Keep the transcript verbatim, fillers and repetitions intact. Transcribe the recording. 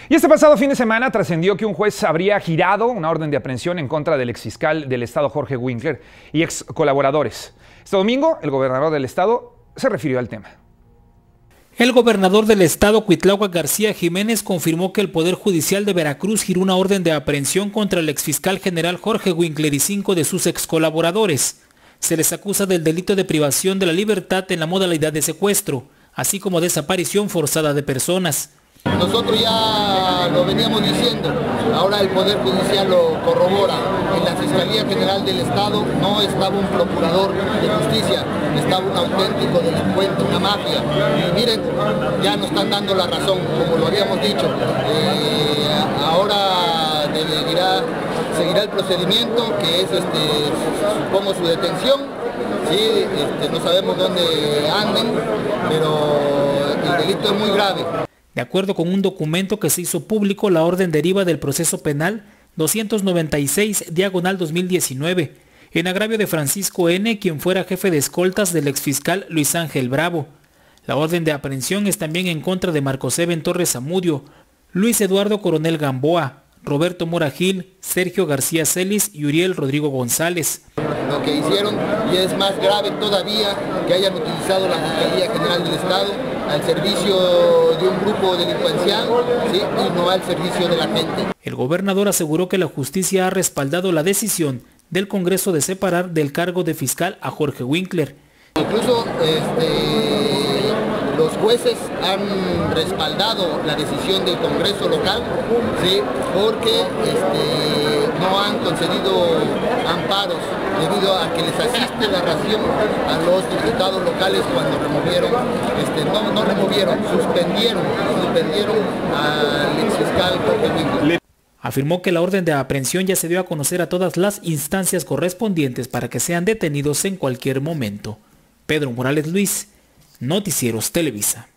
Y este pasado fin de semana trascendió que un juez habría girado una orden de aprehensión en contra del exfiscal del estado Jorge Winkler y ex colaboradores. Este domingo, el gobernador del estado se refirió al tema. El gobernador del estado, Cuitláhuac García Jiménez, confirmó que el Poder Judicial de Veracruz giró una orden de aprehensión contra el exfiscal general Jorge Winkler y cinco de sus ex colaboradores. Se les acusa del delito de privación de la libertad en la modalidad de secuestro, así como desaparición forzada de personas. Nosotros ya lo veníamos diciendo, ahora el Poder Judicial lo corrobora. En la Fiscalía General del Estado no estaba un procurador de justicia, estaba un auténtico delincuente, una mafia. Y miren, ya nos están dando la razón, como lo habíamos dicho. Eh, ahora seguirá, seguirá el procedimiento, que es, este, supongo, su detención. Sí, este, no sabemos dónde anden, pero el delito es muy grave. De acuerdo con un documento que se hizo público, la orden deriva del proceso penal doscientos noventa y seis, diagonal dos mil diecinueve, en agravio de Francisco N., quien fuera jefe de escoltas del exfiscal Luis Ángel Bravo. La orden de aprehensión es también en contra de Marcos Eben Torres Zamudio, Luis Eduardo Coronel Gamboa, Roberto Mora Gil, Sergio García Celis y Uriel Rodrigo González. Lo que hicieron, y es más grave todavía, que hayan utilizado la Fiscalía General del Estado al servicio de un grupo delincuencial, ¿sí?, y no al servicio de la gente. El gobernador aseguró que la justicia ha respaldado la decisión del Congreso de separar del cargo de fiscal a Jorge Winkler. Incluso este, los jueces han respaldado la decisión del Congreso local, ¿sí?, porque este, no han concedido amparos debido a que les asiste la ración a los diputados locales cuando removieron, este, no, no removieron, suspendieron, suspendieron al exfiscal Jorge Winkler. Afirmó que la orden de aprehensión ya se dio a conocer a todas las instancias correspondientes para que sean detenidos en cualquier momento. Pedro Morales Luis, Noticieros Televisa.